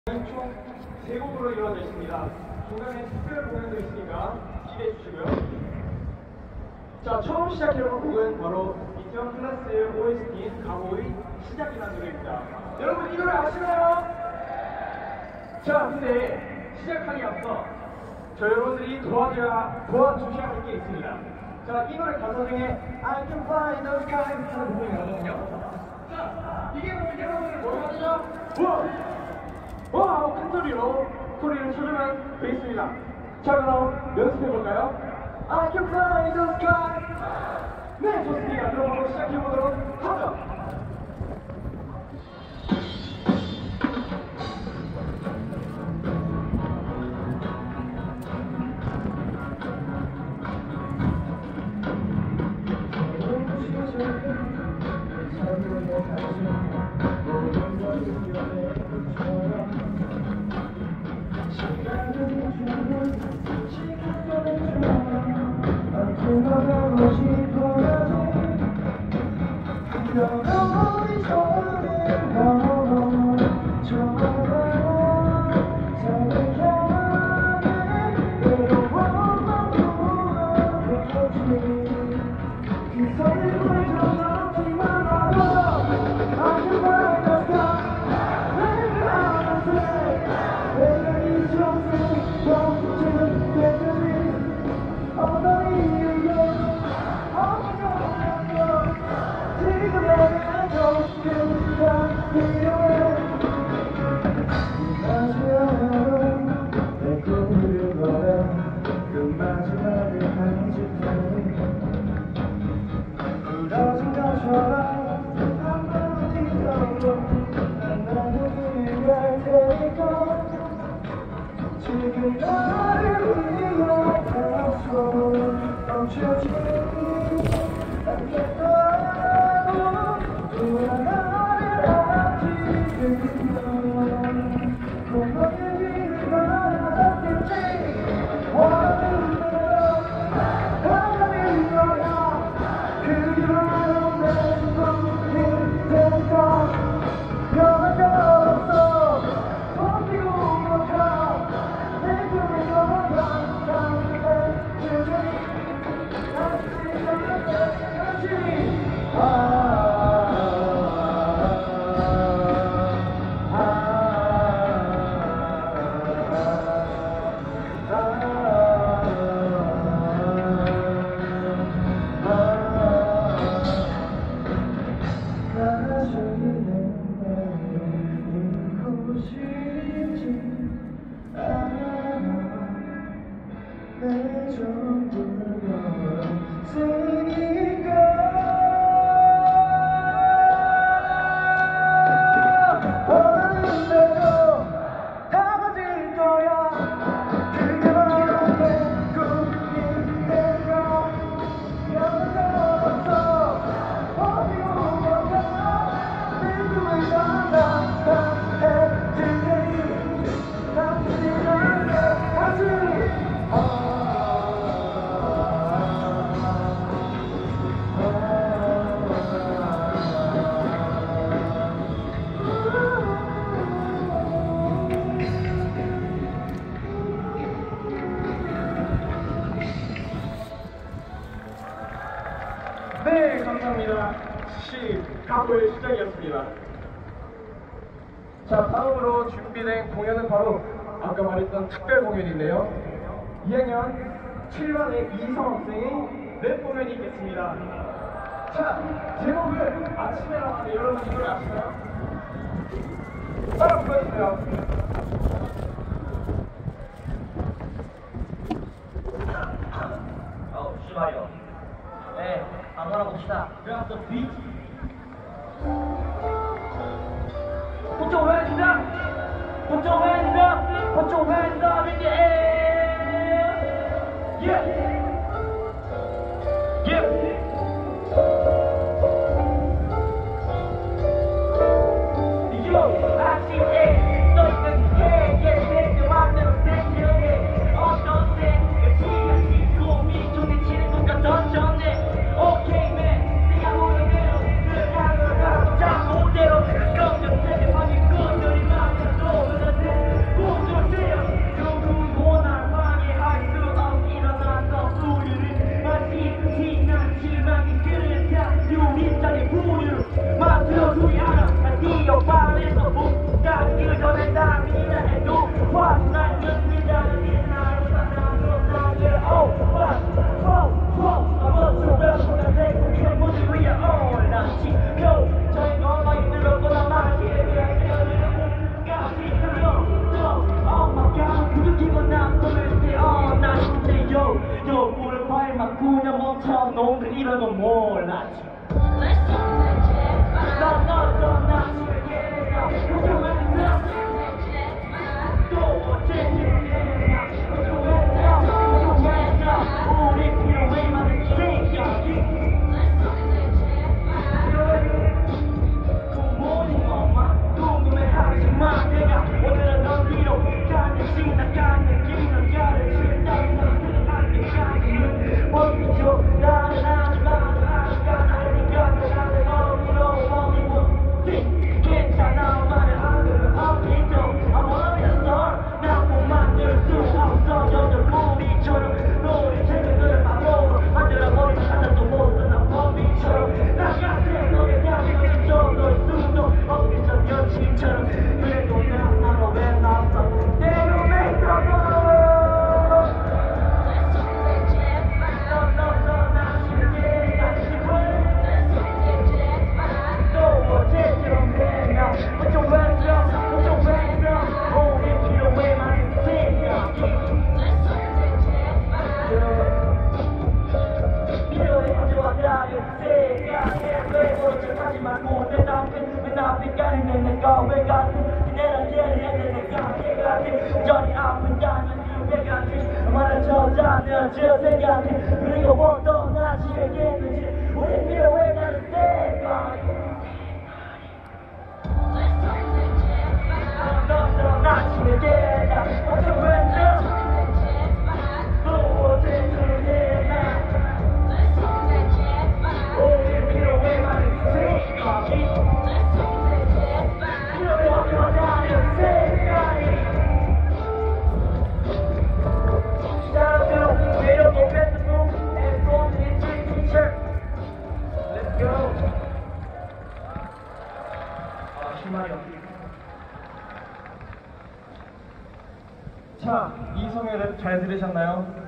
총 3곡으로 이루어져 있습니다. 중간에 특별 공연도 있으니까 기대해 주시고요. 자, 처음 시작해볼 곡은 바로 이태원 클래스의 OST인 가호의 시작이라는 노래입니다. 여러분 이 노래 아시나요? 자, 근데 시작하기 앞서 저 여러분들이 도와주셔야 할 게 있습니다. 자, 이 노래 가사 중에 I can fly in the sky 하는 부분이 나오거든요. 자, 이게 보면 여러분들 뭐가 되죠? 와! 큰 소리를 쳐주면 되겠습니다. 자, 그럼 연습해볼까요? I can fly in the sky. 네, 좋습니다. 그럼 바로 시작해보도록 하죠. 네, 감사합니다. 가호의 시작이었습니다. 자, 다음으로 준비된 공연은 바로 아까 말했던 특별 공연인데요. 2학년 7반의 이성 학생의 랩 공연이 있겠습니다. 자, 제목은 아침에 나왔는데 여러분 이 노래 아시나요? 따라 불러주세요. 씨발이요. 네, 아무나 봅시다. Drop the beat. Put your hands up. Put your hands up. Put your hands up in the air. Yeah. Yeah. Yo, I see it. 너 있는 게, yeah, 내 맘대로 생각해. 어떤데? 지금 지고 미쳐내 치는 것과 던졌네. 오케이, man. 네가 보는 대로 그 하늘을 바라보자. 그대로 검정 세계 방이 건드리 마음에 또 떠나지 떠나 집에 가 걱정했어 또 어째서 우리 필요해 많은 생각이 굿모닝 엄마 궁금해하지마 내가 오늘은 어디로 가는지 나가는 길을 가르친다는 것은 안돼가는 멋지죠 나는 하지만 하니까 나는 어디로 괜찮아 말을 하면 어디도 I'm already a star 나못 만들 수 없어 여덟 무리처럼 너의 생각을 바로 만들어버리는 하나도 못쓰는 범위처럼 나 같은 너의 양심을 져놓을 수도 없기 전 여친처럼 그래도 난 나로 왜 나서 내로 맺어도 나 쉽게 가지 또 어제처럼 내가 걱정했어 우리 필요해 많은 생각이 필요해 가져와달라는 생각에 왜 어쩌지 말고 내 앞에 가는 내가 왜 같은 내랑 제일 내가 같은 전이 아픈다는 이유 왜 같은 말해줘자는 저 생각이 그리고 뭐 떠나시겠는지 우리 필요해 가는 생각이 나 집에 계다 걱정했어 또 어제처럼 내나 우리 필요해 많은 생각이 필요해 어쩌다는 생각이 시작으로 매력의 밴드룸 and from the teacher Let's go 실말이 없지 자, 이성의 랩 잘 들으셨나요?